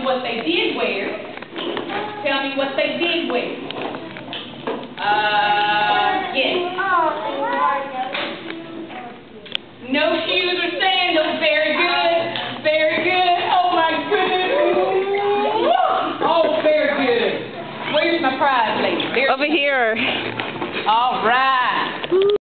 what they did wear. Tell me what they did wear. Yes. No shoes or sandals. Very good. Very good. Oh, my goodness. Oh, very good. Where's my prize, lady? Over here. All right.